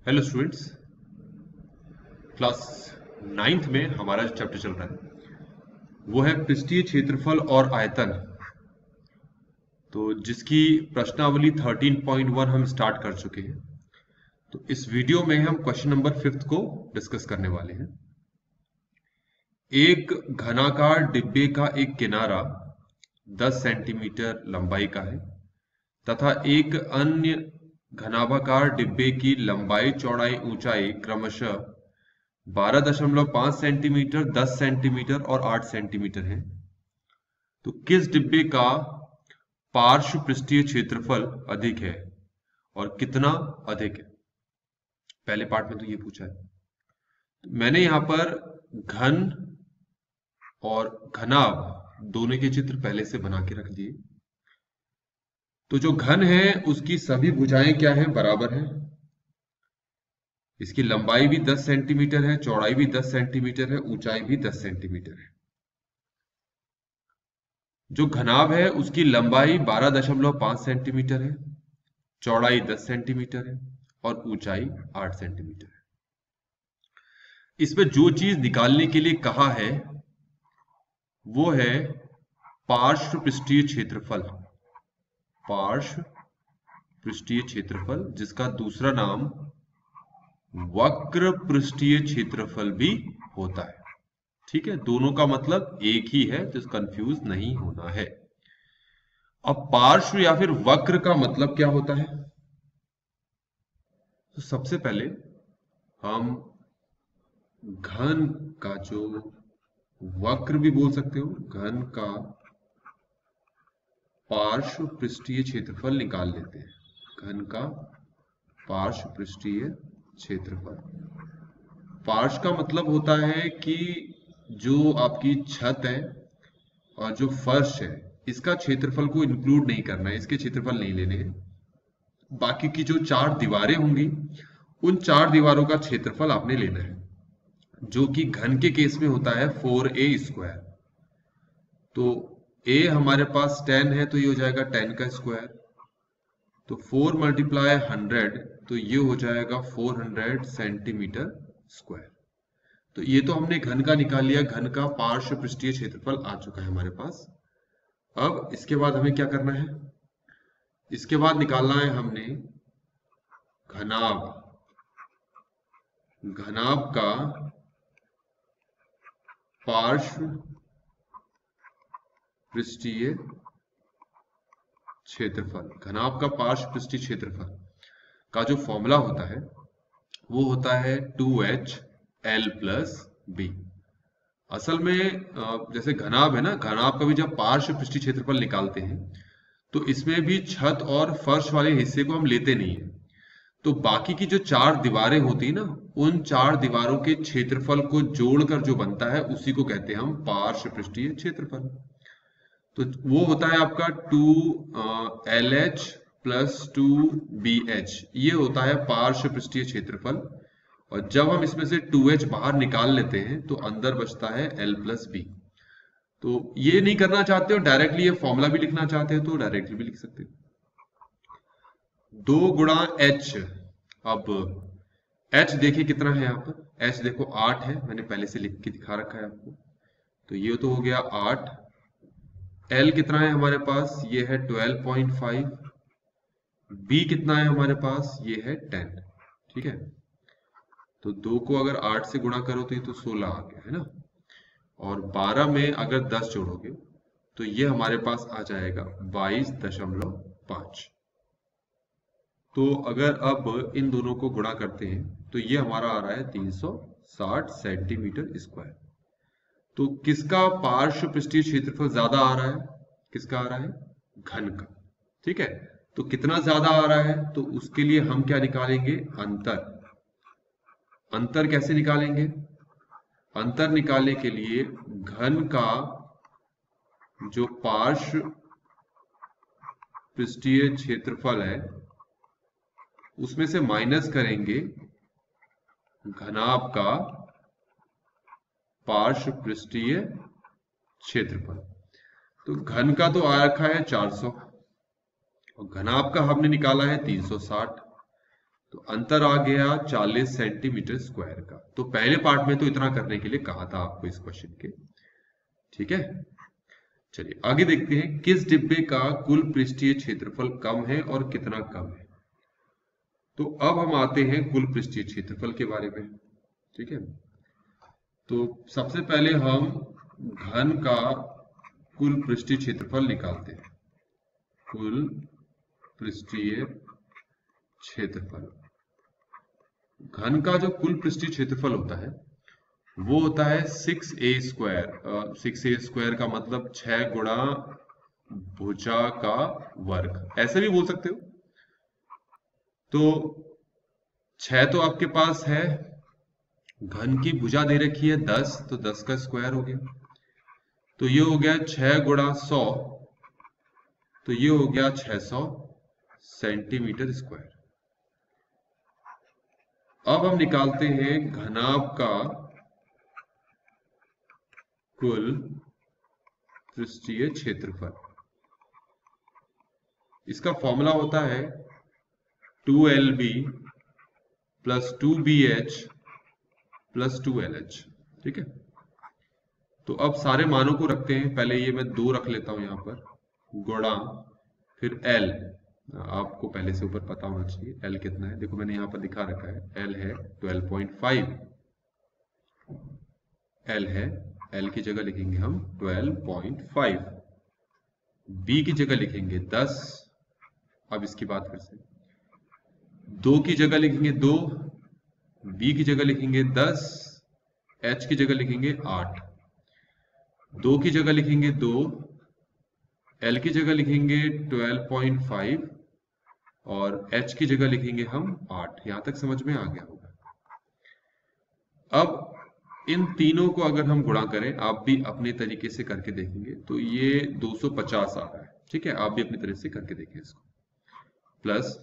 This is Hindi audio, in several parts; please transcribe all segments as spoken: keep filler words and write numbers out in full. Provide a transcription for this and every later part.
हेलो स्टूडेंट्स, क्लास नाइन्थ में हमारा जो चैप्टर चल रहा है वो है पृष्ठीय क्षेत्रफल और आयतन। तो जिसकी प्रश्नावली थर्टीन पॉइंट वन हम स्टार्ट कर चुके हैं। तो इस वीडियो में हम क्वेश्चन नंबर फिफ्थ को डिस्कस करने वाले हैं। एक घनाकार डिब्बे का एक किनारा दस सेंटीमीटर लंबाई का है तथा एक अन्य घनाभाकार डिब्बे की लंबाई, चौड़ाई, ऊंचाई क्रमशः बारह दशमलव पांच सेंटीमीटर, दस सेंटीमीटर और आठ सेंटीमीटर है। तो किस डिब्बे का पार्श्व पृष्ठीय क्षेत्रफल अधिक है और कितना अधिक है? पहले पार्ट में तो ये पूछा है। तो मैंने यहां पर घन और घनाभ दोनों के चित्र पहले से बना के रख दिए। तो जो घन है उसकी सभी भुजाएं क्या है? बराबर है। इसकी लंबाई भी दस सेंटीमीटर है, चौड़ाई भी दस सेंटीमीटर है, ऊंचाई भी दस सेंटीमीटर है। जो घनाभ है उसकी लंबाई बारह दशमलव पांच सेंटीमीटर है, चौड़ाई दस सेंटीमीटर है और ऊंचाई आठ सेंटीमीटर है। इसमें जो चीज निकालने के लिए कहा है वो है पार्श्व पृष्ठीय क्षेत्रफल। पार्श्व पृष्ठीय क्षेत्रफल, जिसका दूसरा नाम वक्र पृष्ठीय क्षेत्रफल भी होता है। ठीक है, दोनों का मतलब एक ही है, तो कंफ्यूज नहीं होना है। अब पार्श्व या फिर वक्र का मतलब क्या होता है? तो सबसे पहले हम घन का, जो वक्र भी बोल सकते हो, घन का पार्श्व पृष्ठीय क्षेत्रफल निकाल लेते हैं। घन का पार्श्व पृष्ठीय क्षेत्रफल। पार्श्व का मतलब होता है कि जो आपकी छत है और जो फर्श है, इसका क्षेत्रफल को इंक्लूड नहीं करना है, इसके क्षेत्रफल नहीं लेने हैं। बाकी की जो चार दीवारें होंगी उन चार दीवारों का क्षेत्रफल आपने लेना है, जो कि घन के केस में होता है फोर ए स्क्वायर। तो ए हमारे पास टेन है तो ये हो जाएगा टेन का स्क्वायर। तो फोर मल्टीप्लाई हंड्रेड, तो ये हो जाएगा फोर हंड्रेड सेंटीमीटर स्क्वायर। तो ये तो हमने घन का निकाल लिया, घन का पार्श्व पृष्ठीय क्षेत्रफल आ चुका है हमारे पास। अब इसके बाद हमें क्या करना है? इसके बाद निकालना है हमने घनाभ। घनाभ का पार्श्व पृष्ठीय क्षेत्रफल। घनाभ का पार्श्व पृष्ठीय क्षेत्रफल का जो फॉर्मूला होता है वो होता है two H L plus B. असल में जैसे घनाभ है ना, घनाभ का भी जब पार्श्व पृष्ठीय क्षेत्रफल निकालते हैं तो इसमें भी छत और फर्श वाले हिस्से को हम लेते नहीं है। तो बाकी की जो चार दीवारें होती है ना, उन चार दीवारों के क्षेत्रफल को जोड़कर जो बनता है उसी को कहते हैं हम पार्श्व पृष्ठीय क्षेत्रफल। तो वो होता है आपका two L H plus two B H, ये होता है पार्श्व पृष्ठीय क्षेत्रफल। और जब हम इसमें से टू एच बाहर निकाल लेते हैं तो अंदर बचता है एल प्लस बी। तो ये नहीं करना चाहते हो डायरेक्टली, ये फॉर्मूला भी लिखना चाहते हो तो डायरेक्टली भी लिख सकते हो, दो गुणा एच। अब एच देखिए कितना है यहाँ पर, एच देखो आठ है, मैंने पहले से लिख के दिखा रखा है आपको। तो ये तो हो गया आठ। एल कितना है हमारे पास? ये है ट्वेल्व पॉइंट फाइव। बी कितना है हमारे पास? ये है टेन। ठीक है, तो दो को अगर आठ से गुणा करो तो ये तो सोलह आ गया है ना, और बारह में अगर दस जोड़ोगे तो ये हमारे पास आ जाएगा बाईस दशमलव पांच। तो अगर अब इन दोनों को गुणा करते हैं तो ये हमारा आ रहा है तीन सौ साठ सेंटीमीटर स्क्वायर। तो किसका पार्श्व पृष्ठीय क्षेत्रफल ज्यादा आ रहा है? किसका आ रहा है? घन का। ठीक है, तो कितना ज्यादा आ रहा है? तो उसके लिए हम क्या निकालेंगे? अंतर। अंतर कैसे निकालेंगे? अंतर निकालने के लिए घन का जो पार्श्व पृष्ठीय क्षेत्रफल है उसमें से माइनस करेंगे घनाभ का पार्श्व पृष्ठीय क्षेत्रफल। तो घन का तो आ रखा है चार सौ और घनाभ का हमने निकाला है तीन सौ साठ। तो अंतर आ गया चालीस सेंटीमीटर स्क्वायर का। तो पहले पार्ट में तो इतना करने के लिए कहा था आपको इस क्वेश्चन के, ठीक है। चलिए आगे देखते हैं, किस डिब्बे का कुल पृष्ठीय क्षेत्रफल कम है और कितना कम है। तो अब हम आते हैं कुल पृष्ठीय क्षेत्रफल के बारे में, ठीक है। तो सबसे पहले हम घन का कुल पृष्ठीय क्षेत्रफल निकालते हैं। कुल पृष्ठीय क्षेत्रफल, घन का जो कुल पृष्ठीय क्षेत्रफल होता है वो होता है six A square. Six A square का मतलब छह गुणा भुजा का वर्ग, ऐसे भी बोल सकते हो। तो छह तो आपके पास है, घन की भुजा दे रखी है दस, तो दस का स्क्वायर हो गया। तो ये हो गया छह गुणा सौ, तो ये हो गया छह सौ सेंटीमीटर स्क्वायर। अब हम निकालते हैं घनाभ का कुल पृष्ठीय क्षेत्रफल। इसका फॉर्मूला होता है two L B plus two B H plus two L H, ठीक है। तो अब सारे मानों को रखते हैं। पहले ये मैं दो रख लेता हूं यहां पर, गुणा फिर एल, आपको पहले से ऊपर पता होना चाहिए एल कितना है। देखो मैंने यहां पर दिखा रखा है, एल है ट्वेल्व पॉइंट फाइव, एल है, एल की जगह लिखेंगे हम ट्वेल्व पॉइंट फाइव, बी की जगह लिखेंगे दस, अब इसकी बात फिर से, दो की जगह लिखेंगे दो, बी की जगह लिखेंगे दस, एच की जगह लिखेंगे आठ, दो की जगह लिखेंगे दो, एल की जगह लिखेंगे ट्वेल्व पॉइंट फाइव और एच की जगह लिखेंगे हम आठ। यहां तक समझ में आ गया होगा। अब इन तीनों को अगर हम गुणा करें, आप भी अपने तरीके से करके देखेंगे, तो ये दो सौ पचास आ रहा है, ठीक है। आप भी अपनी तरह से करके देखें इसको, प्लस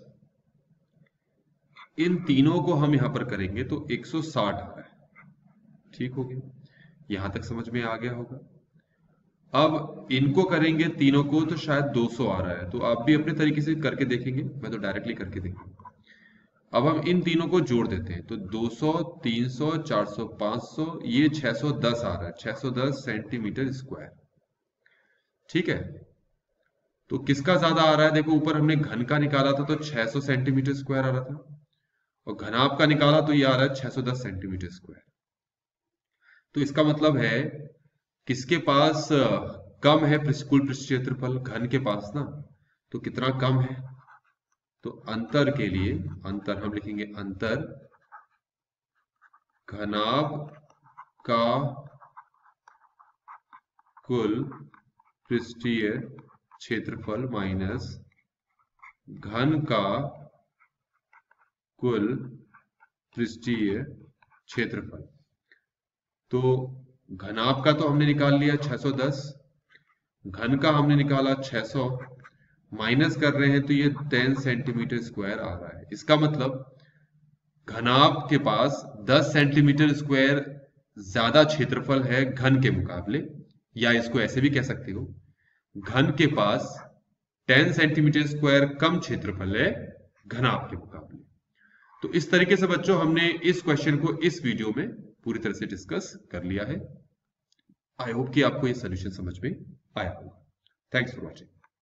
इन तीनों को हम यहां पर करेंगे तो एक सौ साठ आ रहा है, ठीक हो गया। यहां तक समझ में आ गया होगा। अब इनको करेंगे तीनों को तो शायद दो सौ आ रहा है, तो आप भी अपने तरीके से करके देखेंगे, मैं तो डायरेक्टली करके देखूंगा। अब हम इन तीनों को जोड़ देते हैं, तो दो सौ, तीन सौ, चार सौ, पांच सौ, ये छह सौ दस आ रहा है, छह सौ दस सेंटीमीटर स्क्वायर, ठीक है। तो किसका ज्यादा आ रहा है, देखो ऊपर हमने घन का निकाला था तो छह सौ सेंटीमीटर स्क्वायर आ रहा था, और घनाभ का निकाला तो ये आ रहा है छह सौ दस सेंटीमीटर स्क्वायर। तो इसका मतलब है किसके पास कम है कुल पृष्ठीय क्षेत्रफल, घन के पास ना। तो कितना कम है, तो अंतर के लिए, अंतर हम लिखेंगे अंतर घनाभ का कुल पृष्ठीय क्षेत्रफल माइनस घन का कुल पृष्ठीय क्षेत्रफल। तो घनाभ का तो हमने निकाल लिया छह सौ दस, घन का हमने निकाला छह सौ, माइनस कर रहे हैं तो ये दस सेंटीमीटर स्क्वायर आ रहा है। इसका मतलब घनाभ के पास दस सेंटीमीटर स्क्वायर ज्यादा क्षेत्रफल है घन के मुकाबले, या इसको ऐसे भी कह सकते हो घन के पास दस सेंटीमीटर स्क्वायर कम क्षेत्रफल है घनाभ के मुकाबले। तो इस तरीके से बच्चों हमने इस क्वेश्चन को इस वीडियो में पूरी तरह से डिस्कस कर लिया है। आई होप कि आपको ये सॉल्यूशन समझ में आया होगा। Thanks for watching.